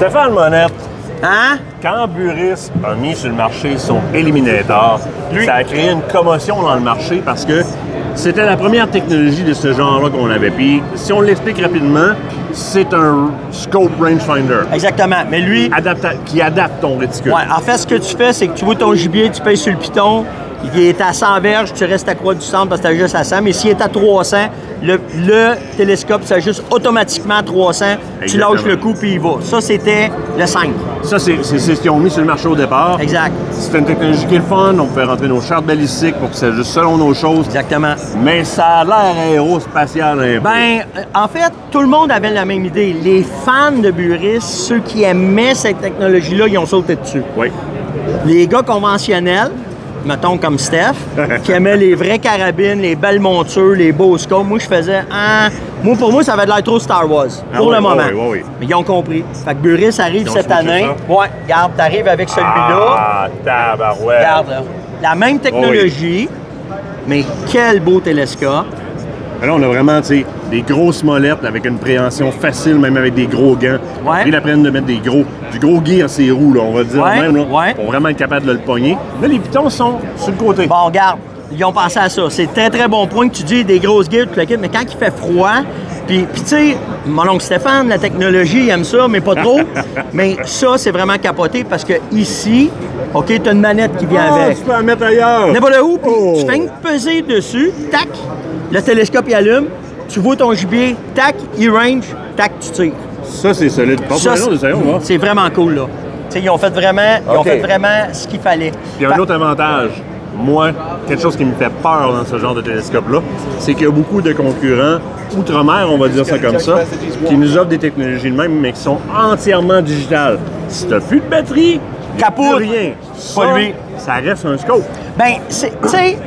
Stéphane Monette, Hein? quand Burris a mis sur le marché son Eliminator, ça a créé une commotion dans le marché parce que c'était la première technologie de ce genre-là qu'on avait. Puis, si on l'explique rapidement, c'est un scope rangefinder. Exactement. Mais lui, Qui adapte ton réticule. ouais, en fait, ce que tu fais, c'est que tu vois ton gibier, tu payes sur le piton, il est à 100 verges, tu restes à croix du centre parce que tu as juste à 100. Mais s'il est à 300, le télescope s'ajuste automatiquement à 300. Tu Exactement. lâches le coup, puis il va. Ça, c'était le 5. Ça, c'est ce qu'ils ont mis sur le marché au départ. Exact. C'est une technologie qui est le fun. On peut rentrer nos chartes balistiques pour que ça ajuste selon nos choses. Exactement. Mais ça a l'air aérospatial un peu. Ben, en fait, tout le monde avait la même idée. Les fans de Burris, ceux qui aimaient cette technologie-là, ils ont sauté dessus. Oui. Les gars conventionnels, mettons comme Steph, qui aimaient les vraies carabines, les belles montures, les beaux scopes, moi, je faisais pour moi, ça avait l'air trop Star Wars, pour oui, le moment. oui. Mais ils ont compris. Fait que Burris arrive Ils ont cette switché année. ça? Ouais, regarde, t'arrives avec celui-là. Ah, tabarouette. Regarde, là. La même technologie, mais quel beau télescope. Là, on a vraiment, tu sais, des grosses molettes avec une préhension facile, même avec des gros gants. Ouais. Ils apprennent de mettre du gros gear à ses roues, là, on va dire Ouais, même, là, ouais. pour vraiment être capable de le pogner. Là, les pitons sont sur le côté. Bon, regarde, ils ont pensé à ça. C'est très, très bon point que tu dis des grosses guildes, tout le kit, mais quand il fait froid, puis tu sais, mon oncle Stéphane, la technologie, il aime ça, mais pas trop. Mais ça, c'est vraiment capoté parce que ici, OK, tu as une manette qui vient avec. Tu peux la mettre ailleurs. N'importe où, puis Oh. tu fais peser dessus, tac, le télescope il allume, tu vois ton gibier, tac, il range, tac, tu tires. Ça, c'est solide. Ça, c'est vraiment cool, là. Tu sais, ils ont fait vraiment ce qu'il fallait. Il y a un autre avantage. Moi, quelque chose qui me fait peur dans ce genre de télescope-là, c'est qu'il y a beaucoup de concurrents outre-mer, on va dire ça comme ça, qui nous offrent des technologies de même, mais qui sont entièrement digitales. Si tu n'as plus de batterie, il y a Capote. plus rien. Ça, Pas lui. ça reste un scope. Ben, tu sais,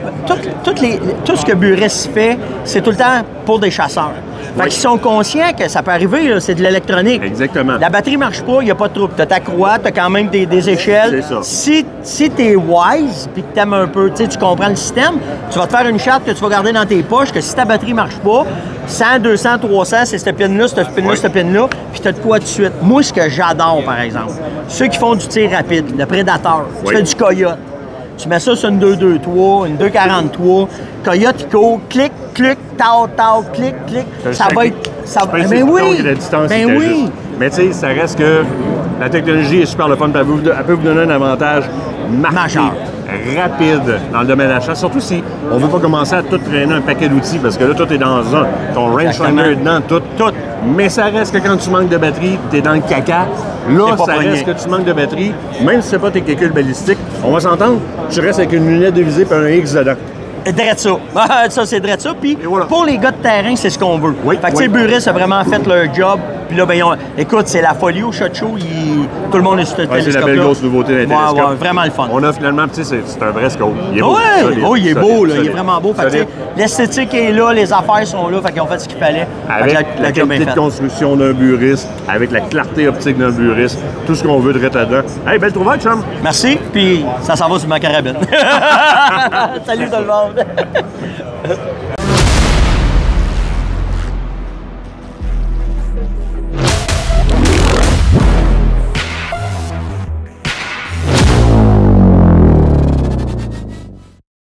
tout ce que Burris fait, c'est tout le temps pour des chasseurs. Fait qu'ils sont conscients que ça peut arriver, là, c'est de l'électronique. Exactement. La batterie marche pas, il n'y a pas de trouble. Tu as ta croix, tu as quand même des échelles. C'est ça. Si tu es wise puis que tu aimes un peu, tu comprends le système, tu vas te faire une charte que tu vas garder dans tes poches, que si ta batterie marche pas, 100, 200, 300, c'est cette pin-là, cette pin-là, cette pin-là, puis tu as de quoi tout de suite. Moi, ce que j'adore, par exemple, ceux qui font du tir rapide, le prédateur, tu fais du coyote. Tu mets ça sur une 223, une 243, coyote, il court, clic, clic, tau, tau, clic, clic. Ça va être. Ben oui! La distance Ben était oui! juste. Mais tu sais, ça reste que la technologie est super le fun. Elle peut vous donner un avantage marqué, Majeur. rapide dans le domaine de la chasse. Surtout si on ne veut pas commencer à tout traîner un paquet d'outils parce que là, tout est dans un. Ton rangefinder est dedans, tout. Mais ça reste que quand tu manques de batterie, tu es dans le caca. Là, ça reste que tu manques de batterie. Même si c'est pas tes calculs balistiques, on va s'entendre, tu restes avec une lunette de visée et un X dedans. Drette ça. Ça, c'est drette ça. Puis voilà. pour les gars de terrain, c'est ce qu'on veut. Oui, Fait que tu sais, Burris a vraiment fait leur job. Puis là, ben, écoute, c'est la folie au Shot Show. Tout le monde est sur ce télescope. C'est la belle grosse nouveauté d'un télescope. Ouais, vraiment le fun. On a finalement, tu sais, c'est un vrai scope. Il est beau. Ouais, solide, il est beau, solide, là, il est solide. vraiment beau. Fait que, tu sais, l'esthétique est là, les affaires sont là, fait qu'ils ont fait ce qu'il fallait. Avec la job est qualité de faite. construction d'un Burris, avec la clarté optique d'un Burris, tout ce qu'on veut de là-dedans. Hey, belle trouvaille, chum! Merci, puis ça s'en va sur ma carabine. Salut tout le monde!